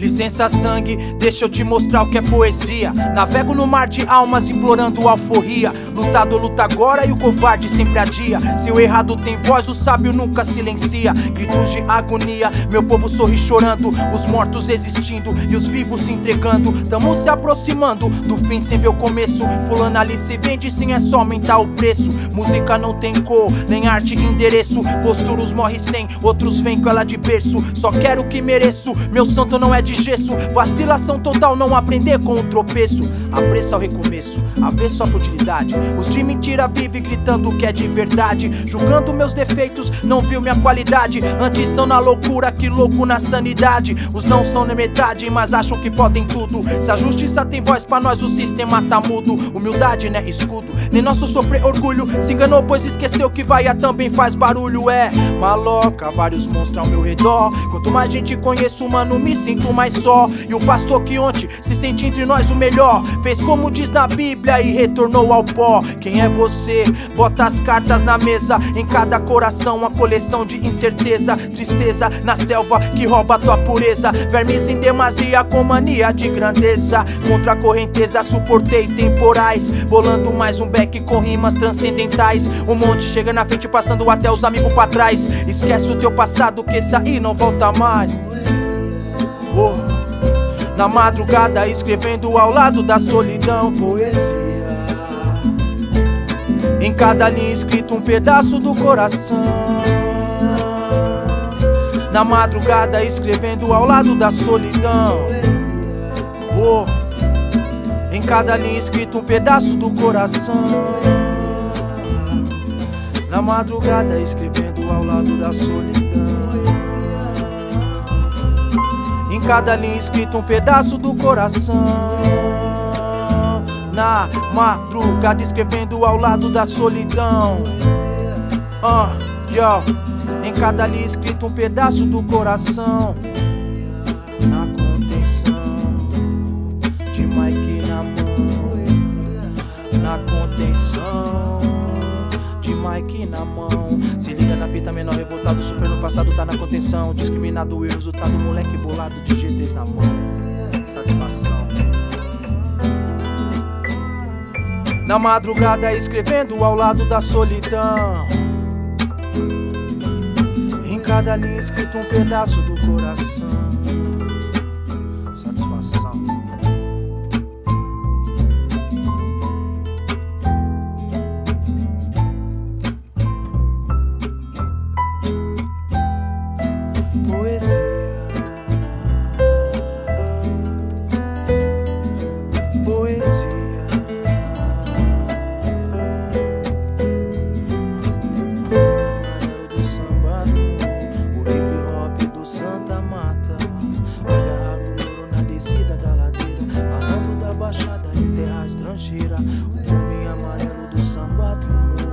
Licença sangue, deixa eu te mostrar o que é poesia. Navego no mar de almas implorando alforria. Lutador luta agora e o covarde sempre adia. Se o errado tem voz, o sábio nunca silencia. Gritos de agonia, meu povo sorri chorando. Os mortos existindo e os vivos se entregando. Tamo se aproximando do fim sem ver o começo. Fulano ali se vende, sim, é só aumentar o preço. Música não tem cor, nem arte, endereço. Posturos morre sem, outros vêm com ela de berço. Só quero o que mereço, meu santo não é de gesso. Vacilação total, não aprender com o tropeço. Apreço ao recomeço, avesso à futilidade. Os de mentira vive gritando que é de verdade. Julgando meus defeitos, não viu minha qualidade. Antes são na loucura, que louco na sanidade. Os não são nem metade, mas acham que podem tudo. Se a justiça tem voz pra nós, o sistema tá mudo. Humildade não é escudo, nem nosso sofrer orgulho. Se enganou pois esqueceu que vaia também faz barulho. É maloca, vários monstros ao meu redor. Quanto mais gente conheço, mano, me sinto mais só. E o pastor que ontem se sente entre nós o melhor, fez como diz na Bíblia e retornou ao pó. Quem é você? Bota as cartas na mesa. Em cada coração uma coleção de incerteza. Tristeza na selva que rouba tua pureza. Vermes em demasia com mania de grandeza. Contra a correnteza suportei temporais, bolando mais um back com rimas transcendentais. Um monte chega na frente passando até os amigos pra trás. Esquece o teu passado que esse aí não volta mais. Na madrugada escrevendo ao lado da solidão poesia. Em cada linha escrito um pedaço do coração. Na madrugada escrevendo ao lado da solidão. Em cada linha escrito um pedaço do coração. Na madrugada escrevendo ao lado da solidão. Em cada linha escrito um pedaço do coração. Na madrugada escrevendo ao lado da solidão. Em cada linha escrito um pedaço do coração. Na contenção de Mike na mão. Na contenção de Mike na mão. Se liga na fita, menor revoltado, sofrer no passado, tá na contenção. Discriminado o resultado, moleque bolado de GTs na mão. Satisfação. Na madrugada escrevendo ao lado da solidão. Em cada linha escrito um pedaço do coração. Satisfação. Estrangeira, o homem amarelo do samba do mundo.